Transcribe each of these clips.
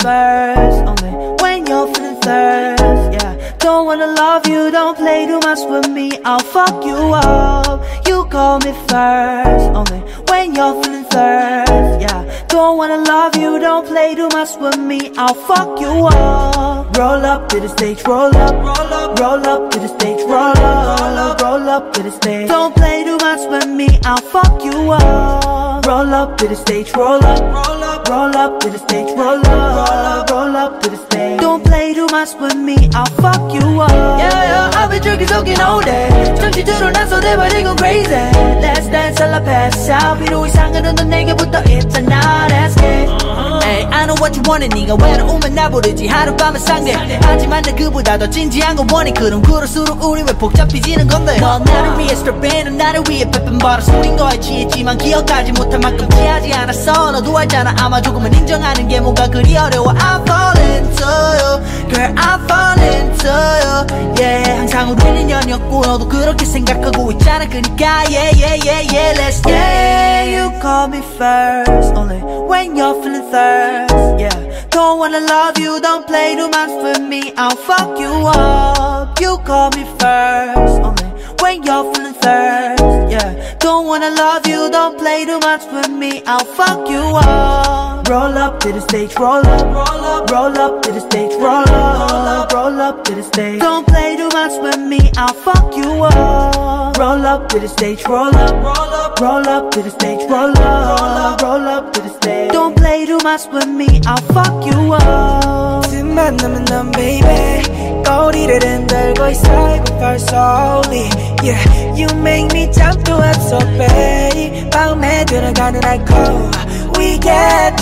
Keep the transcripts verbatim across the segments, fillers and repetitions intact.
first, only when you're feeling thirst, yeah. Don't wanna love you, don't play too much with me, I'll fuck you up. You call me first, only when you're feeling thirst, yeah. Don't wanna love you, don't play too much with me, I'll fuck you up. Roll up to the stage, roll up, roll up, roll up to the stage, roll up, roll up, roll up to the stage. Don't play too much with me, I'll fuck you up. Roll up to the stage, roll up, roll up, roll up to the stage, roll up, roll up, roll up to the stage. Don't play too much with me, I'll fuck you up. Yeah, yeah, I've been drinking, soaking all day. 정신 드러나서 돼버리고 crazy. Let's dance till I pass out. 필요 이상은 넌 내게 붙어 있잖아. Let's get. Hey, I know what you want. 네가 외로우면 나 부르지 하룻밤을 상대. 하지만 나 그보다 더 진지한 거 원해. 그럼 그럴수록 우리 왜 복잡해지는 건데. 넌 나를 위해 스트랩 나를 위해 빼뺀 바로 소린 거에 취했지만 기억하지 못할 만큼 취하지 않았어. 너도 알잖아 아마 조금은 인정하는 게 뭐가 그리 어려워. I'm falling into you girl I'm falling into you yeah. 항상 우리는 연이었고 너도 그렇게 생각하고 있잖아. 그니까 yeah yeah yeah yeah let's get. Yeah you call me first only when you're feeling thirst, yeah. Don't wanna love you, don't play too much with me, I'll fuck you up. You call me first only when you're feeling thirst, yeah. Don't wanna love you, don't play too much with me, I'll fuck you up. Roll up to the stage, roll up, roll up, roll up to the stage, roll up, roll up, roll up to the stage. Don't play too much with me, I'll fuck you up. Roll up to the stage, roll up, roll up, roll up to the stage, roll up, roll up, roll up to the stage. Don't play too much with me, I'll fuck you up. 틈만 나면 넌 baby 꼬리를 흔들고 있어 이거 벌써 only yeah. You make me jump to up so babe 마음에 들어가는 alcohol We get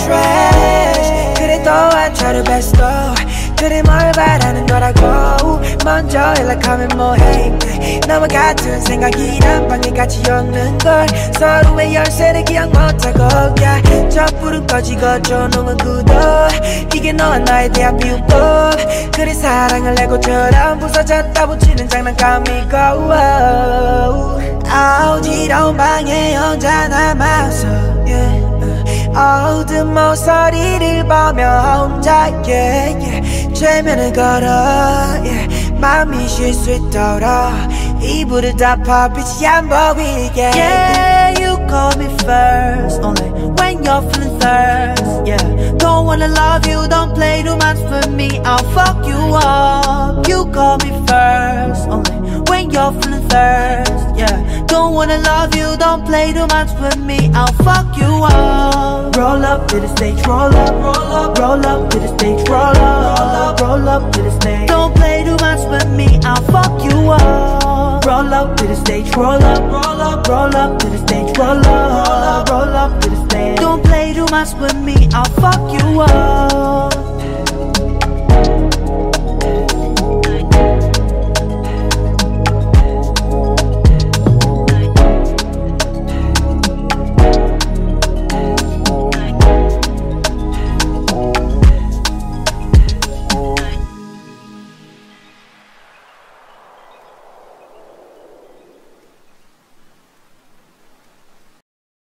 trash 그래도 I try the best though 그래 뭘 바라는 거라고 먼저 연락하면 뭐해 너와 같은 생각이 난방에 같이 엮는걸 서로의 열쇠를 기억 못하고 yeah. 저 불은 꺼지고 조명은 굳어 이게 너와 나에 대한 비유법 그래 사랑을 레고처럼 부서졌다 붙이는 장난감이고 어지러운 방에 혼자 남아서 yeah. 어두운 모서리를 보며 혼자 yeah, yeah. 최면을 걸어 yeah. 마음이 쉴 수 있도록 이불을 덮어 빛이 안 보이게 Yeah you call me first only when you're feeling thirst, yeah. Don't wanna love you, don't play too much with me, I'll fuck you up. You call me first only when you're feeling thirst, yeah. Don't wanna love you, don't play too much with me, I'll fuck you up. Roll up to the stage, roll up, roll up, roll up to the stage, roll up, roll up, roll up to the stage. Don't play too much with me, I'll fuck you up. Roll up to the stage, roll up, roll up, roll up to the stage, roll up, roll up, roll up to the stage. Don't play too much with me, I'll fuck you up.